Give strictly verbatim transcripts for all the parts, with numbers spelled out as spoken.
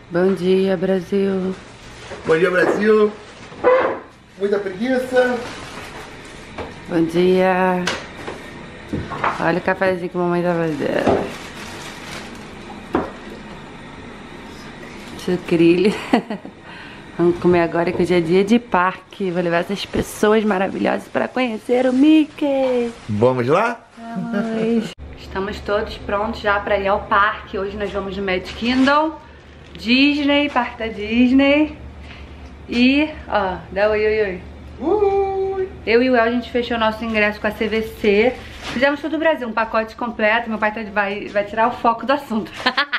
Bom dia, Brasil. Bom dia, Brasil. Muita preguiça. Bom dia. Olha o cafezinho que a mamãe tá fazendo. Sucrilho. Vamos comer agora que hoje é dia de parque. Vou levar essas pessoas maravilhosas para conhecer o Mickey. Vamos lá? Vamos. Estamos todos prontos já para ir ao parque. Hoje nós vamos no Magic Kingdom, Disney, parque da Disney. E, ó, dá oi, oi, oi. Ui. Eu e o El, a gente fechou nosso ingresso com a C V C. Fizemos todo o Brasil, um pacote completo. Meu pai tá, vai, vai tirar o foco do assunto.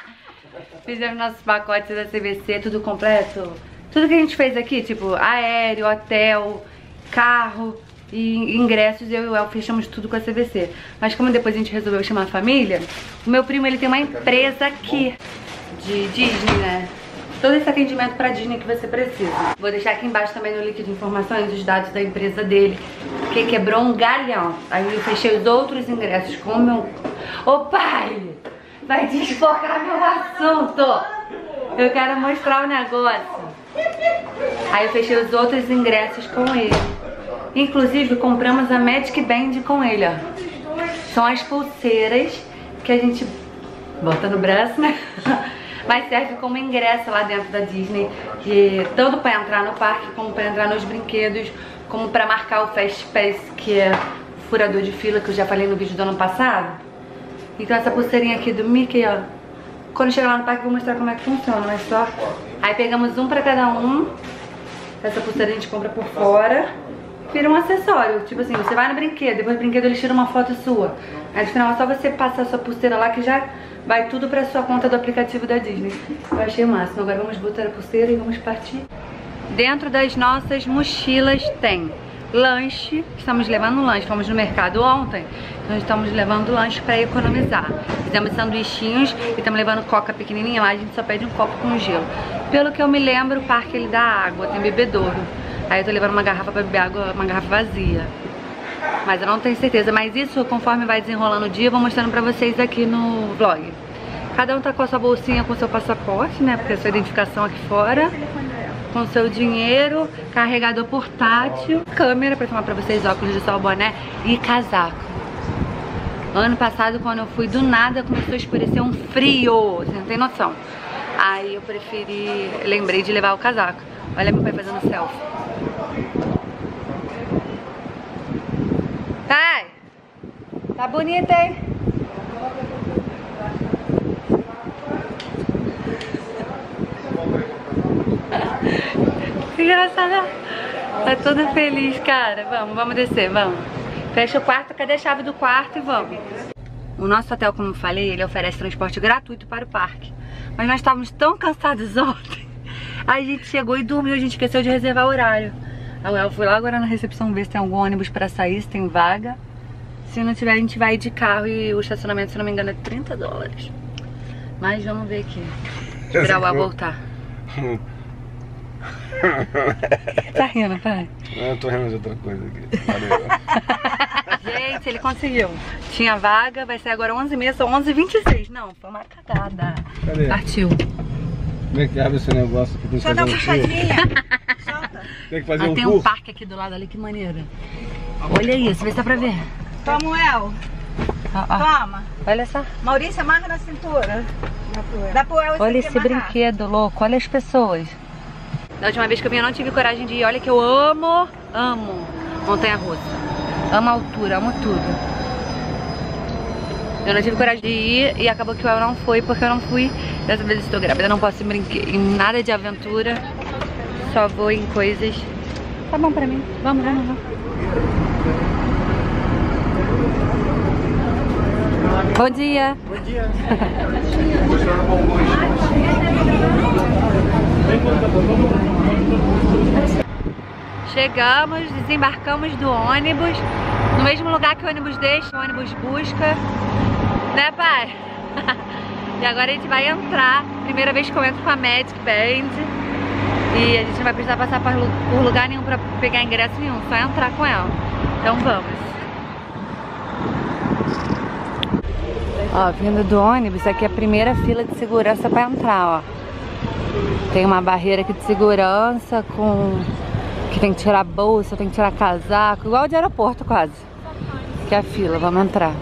Fizemos nossos pacotes da C V C, tudo completo. Tudo que a gente fez aqui, tipo aéreo, hotel, carro e ingressos, eu e o El fechamos tudo com a C V C. Mas como depois a gente resolveu chamar a família, o meu primo, ele tem uma empresa aqui de Disney, né? Todo esse atendimento pra Disney que você precisa. Vou deixar aqui embaixo também no link de informações os dados da empresa dele, que quebrou um galhão. Aí eu fechei os outros ingressos com o meu... Ô pai, vai desfocar meu assunto. Eu quero mostrar o negócio. Aí eu fechei os outros ingressos com ele. Inclusive compramos a Magic Band com ele, ó. São as pulseiras que a gente bota no braço, né? Mas serve como ingresso lá dentro da Disney, que tanto para entrar no parque, como para entrar nos brinquedos, como para marcar o Fast Pass, que é o furador de fila, que eu já falei no vídeo do ano passado. Então essa pulseirinha aqui do Mickey, ó, quando chegar lá no parque eu vou mostrar como é que funciona, mas só... Aí pegamos um pra cada um. Essa pulseira a gente compra por fora. Vira um acessório, tipo assim, você vai no brinquedo, depois do brinquedo eles tiram uma foto sua. Aí no final é só você passar a sua pulseira lá que já vai tudo pra sua conta do aplicativo da Disney. Eu achei o máximo. Agora vamos botar a pulseira e vamos partir. Dentro das nossas mochilas tem lanche. Estamos levando lanche, fomos no mercado ontem, então estamos levando lanche pra economizar. Fizemos sanduichinhos e estamos levando coca pequenininha, lá a gente só pede um copo com gelo. Pelo que eu me lembro, o parque ele dá água, tem bebedouro. Aí eu tô levando uma garrafa pra beber água, uma garrafa vazia. Mas eu não tenho certeza, mas isso conforme vai desenrolando o dia, eu vou mostrando pra vocês aqui no vlog. Cada um tá com a sua bolsinha, com o seu passaporte, né, porque é a sua identificação aqui fora. Com seu dinheiro, carregador portátil, câmera pra filmar pra vocês, óculos de sol, boné e casaco. Ano passado, quando eu fui, do nada começou a escurecer um frio, você não tem noção. Aí eu preferi, lembrei de levar o casaco. Olha meu pai fazendo selfie. Pai, tá bonita, hein? Que engraçado. Tá toda feliz, cara. Vamos, vamos descer, vamos. Fecha o quarto, cadê a chave do quarto e vamos. O nosso hotel, como eu falei, ele oferece transporte gratuito para o parque. Mas nós estávamos tão cansados ontem. Aí a gente chegou e dormiu, a gente esqueceu de reservar o horário. Aí eu fui lá agora na recepção ver se tem algum ônibus pra sair, se tem vaga. Se não tiver, a gente vai de carro e o estacionamento, se não me engano, é trinta dólares. Mas vamos ver aqui. Esperar o ar voltar. Tá rindo, pai? Não, eu tô rindo de outra coisa aqui. Gente, ele conseguiu. Tinha vaga, vai ser agora onze e meia, são onze e vinte e seis. Não, foi uma cagada. Cadê? Partiu. Como é que abre esse negócio aqui? Tem que fazer um cu? Solta. Tem que fazer Ah, um tem cu? um parque aqui do lado ali, que maneiro. Olha isso, vê se dá pra ver. Toma o El. Ó, ó. Toma. Olha só. Maurício, amarra na cintura. Dá pro El esse Olha aqui esse amarrar. brinquedo louco, olha as pessoas. Da última vez que eu vim eu não tive coragem de ir. Olha que eu amo, amo montanha-russa. Amo a altura, amo tudo. Eu não tive coragem de ir e acabou que o El não foi porque eu não fui. Dessa vez eu estou grávida, eu não posso brincar em nada de aventura. Só vou em coisas... Tá bom pra mim. Vamos, vamos, vamos. Bom dia. Bom dia. Mostrando bom gosto. Chegamos, desembarcamos do ônibus. No mesmo lugar que o ônibus deixa, o ônibus busca. Né, pai? E agora a gente vai entrar. Primeira vez que eu entro com a Magic Band. E a gente não vai precisar passar por lugar nenhum pra pegar ingresso nenhum, só entrar com ela. Então vamos. Ó, vindo do ônibus, aqui é a primeira fila de segurança pra entrar, ó. Tem uma barreira aqui de segurança com... que tem que tirar a bolsa, tem que tirar casaco, igual de aeroporto quase. Que é a fila, vamos entrar.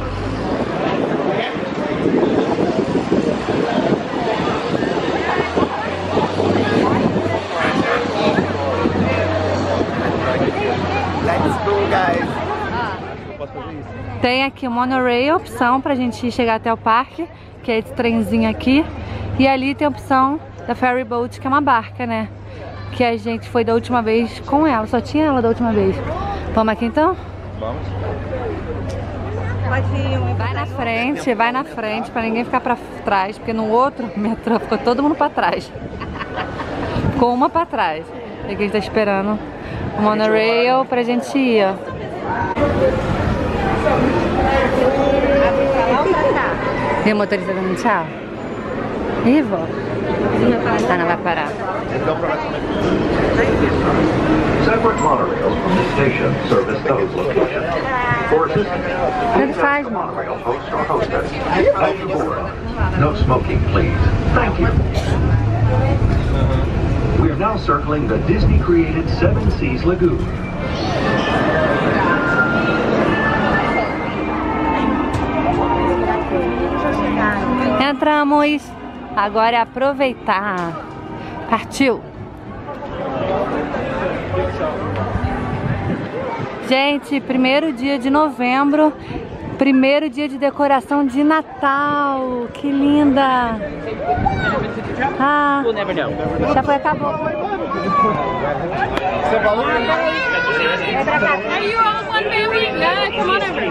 Let's go, guys. Tem aqui o monorail, opção pra gente chegar até o parque, que é esse trenzinho aqui. E ali tem a opção da ferry boat, que é uma barca, né? Que a gente foi da última vez com ela, só tinha ela da última vez. Vamos aqui então? Vamos. Vai na frente, vai na frente, pra ninguém ficar pra trás, porque no outro metrô ficou todo mundo pra trás. Ficou uma pra trás. E aqui a gente tá esperando o monorail pra gente ir, ó. E o motorista dando tchau? Ih, vó. Ah, não vai parar. Separate monorails from the station service those locations. For assistance, please ask the monorail host or hostess at your board. No smoking, please. Thank you. We are now circling the Disney-created Seven Seas Lagoon. Entramos. Agora é aproveitar. Partiu. Gente, primeiro dia de novembro, primeiro dia de decoração de Natal. Que linda! Ah, já foi, acabou. Você falou? Are you all one family? Yeah, come on over.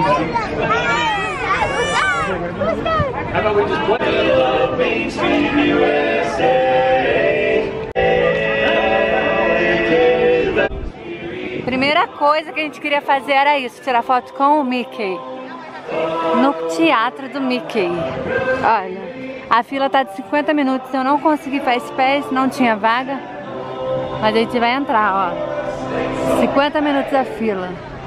How about we just play Main Street U S A? Primeira coisa que a gente queria fazer era isso, tirar foto com o Mickey. No teatro do Mickey. Olha, a fila tá de cinquenta minutos, eu não consegui Fast Pass, não tinha vaga. Mas a gente vai entrar, ó. cinquenta minutos a fila.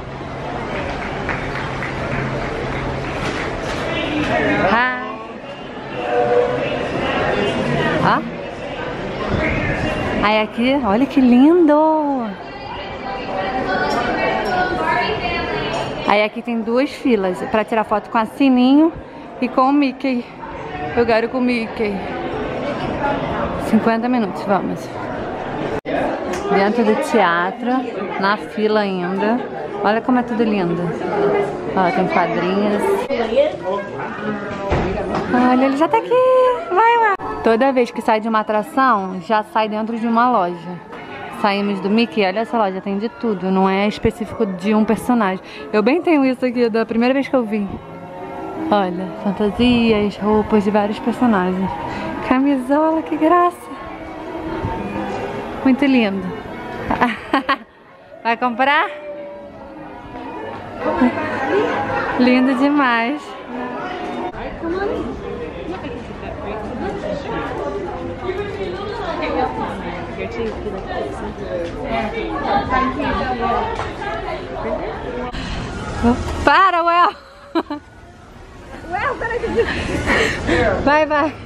Ah. Ó. Aí aqui, olha que lindo! Aí aqui tem duas filas pra tirar foto com a Sininho e com o Mickey. Eu quero com o Mickey. cinquenta minutos, vamos. Dentro do teatro, na fila ainda. Olha como é tudo lindo. Ó, tem quadrinhos. Olha, ele já tá aqui. Vai, vai. Toda vez que sai de uma atração, já sai dentro de uma loja. Saímos do Mickey, olha essa loja, tem de tudo. Não é específico de um personagem. Eu bem tenho isso aqui, da primeira vez que eu vim. Olha, fantasias, roupas de vários personagens. Camisola, que graça. Muito lindo. Vai comprar? Lindo demais. Para, Well! Vai, vai.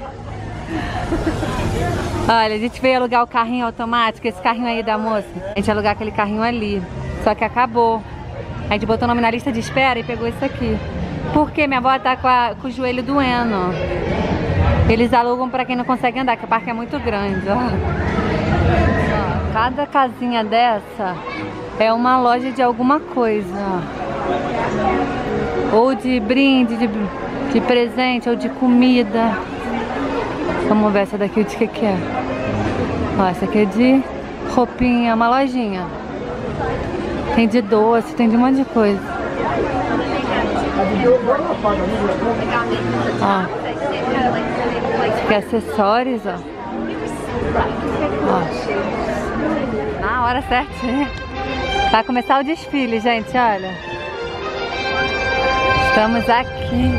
Olha, a gente veio alugar o carrinho automático, esse carrinho aí da moça. A gente ia alugar aquele carrinho ali, só que acabou. A gente botou o nome na lista de espera e pegou esse aqui. Porque minha avó tá com, a, com o joelho doendo. Eles alugam pra quem não consegue andar, que o parque é muito grande, ó. Ó, cada casinha dessa é uma loja de alguma coisa, ó. Ou de brinde, de, de presente, ou de comida. Vamos ver essa daqui, de que que é. Ó, essa aqui é de roupinha, uma lojinha. Tem de doce, tem de um monte de coisa. Ó. Que acessórios, ó. Ó. Na hora certinha. Vai começar o desfile, gente, olha. Estamos aqui.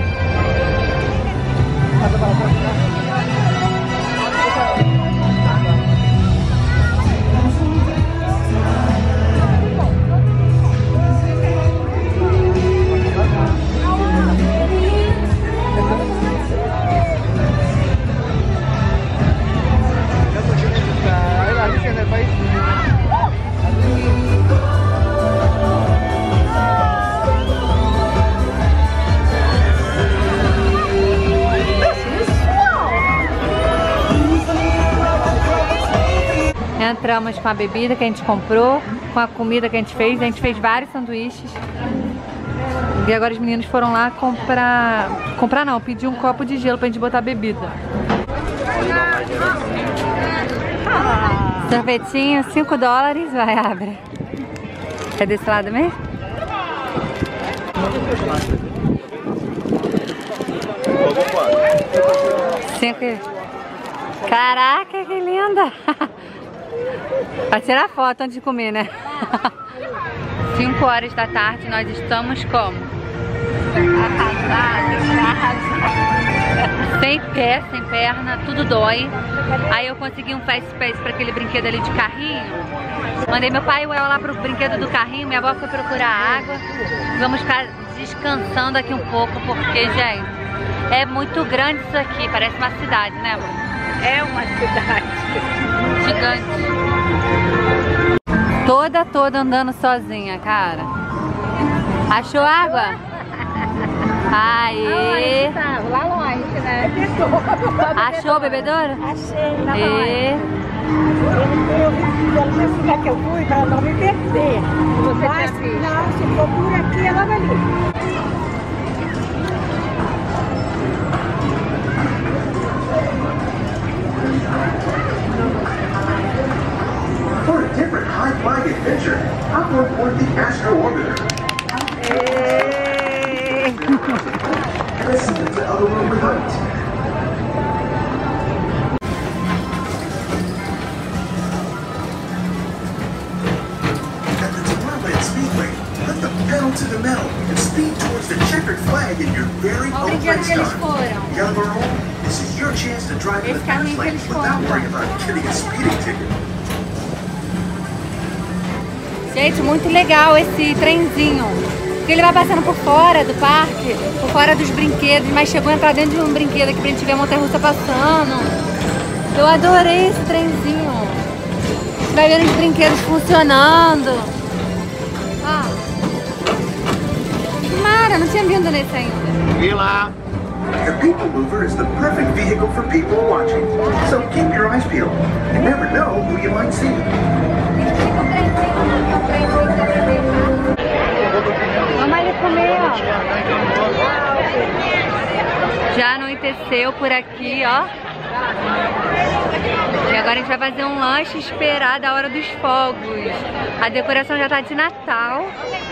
Já entramos com a bebida que a gente comprou, com a comida que a gente fez. A gente fez vários sanduíches. E agora os meninos foram lá comprar... Comprar não, pedir um copo de gelo pra gente botar bebida. Sorvetinho, cinco dólares. Vai, abre. É desse lado mesmo? Cinco... Caraca, que linda! Vai tirar foto antes de comer, né? cinco horas da tarde, nós estamos como? Sem pé, sem perna, tudo dói. Aí eu consegui um fast pass para aquele brinquedo ali de carrinho. Mandei meu pai e o El lá pro brinquedo do carrinho, minha avó foi procurar água. Vamos ficar descansando aqui um pouco, porque, gente, é muito grande isso aqui, parece uma cidade, né, amor? É uma cidade gigante. Toda, toda andando sozinha, cara. Achou água? Aê! lá longe, né? Achou o bebedouro? Achei, lá E... Eu vi cidade que eu fui para não me perder. Você Mas, não, se for por aqui, é logo ali. For a different high-flying adventure, hop on board the Astro Orbiter. Listen to the other world without. At the Tomorrowland Speedway, put the pedal to the metal and speed towards the checkered flag in your very own race car. Young or old, this is your chance to drive in the fast lane without worrying about getting a speeding ticket. Gente, muito legal esse trenzinho. Porque ele vai passando por fora do parque, por fora dos brinquedos, mas chegou a entrar dentro de um brinquedo aqui pra gente ver a montanha-russa passando. Eu adorei esse trenzinho. Você vai ver os brinquedos funcionando. Ah. Mara, não tinha vindo nesse ainda. Vi lá. The People Mover is the perfect vehicle for people watching. So keep your eyes peeled. You never know who you might see. Vamos ali comer, ó. Já anoiteceu por aqui, ó. E agora a gente vai fazer um lanche e esperar da hora dos fogos. A decoração já tá de Natal.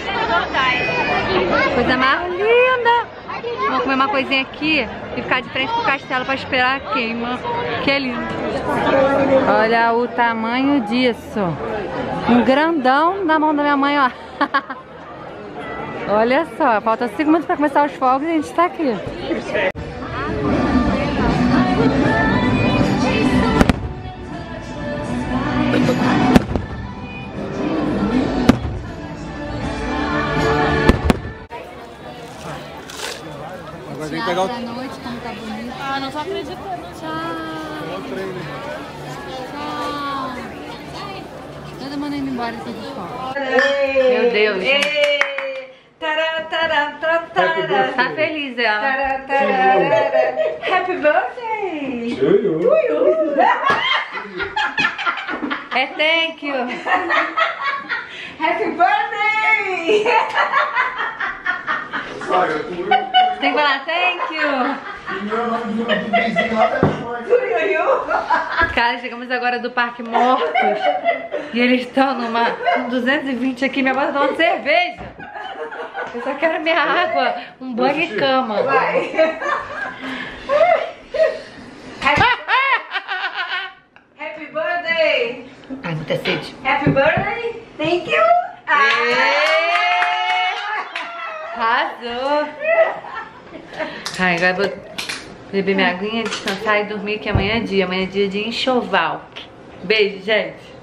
Coisa mais linda. Vamos comer uma coisinha aqui e ficar de frente pro castelo pra esperar a queima. Que é lindo. Olha o tamanho disso. Um grandão na mão da minha mãe, ó. Olha só, falta cinco minutos pra começar os fogos e a gente tá aqui. Agora tem que pegar o... Da noite, como tá bonito. Ah, não tô acreditando. Tchau. Tchau. Todo mundo indo embora aqui de fora. Meu Deus. Tá feliz ela. Happy birthday! To you. To you! É thank you. Happy birthday! Você tem que falar thank you. To you! Cara, chegamos agora do Parque Mortos. E eles estão numa duzentos e vinte aqui, minha avó tá tomando cerveja. Eu só quero minha água, um banho e cama. Vai! Happy birthday! Ai, muita sede. Happy birthday! Thank you! Arrasou! Ai, agora vou beber minha aguinha, descansar e dormir, que amanhã é dia. Amanhã é dia de enxoval. Beijo, gente!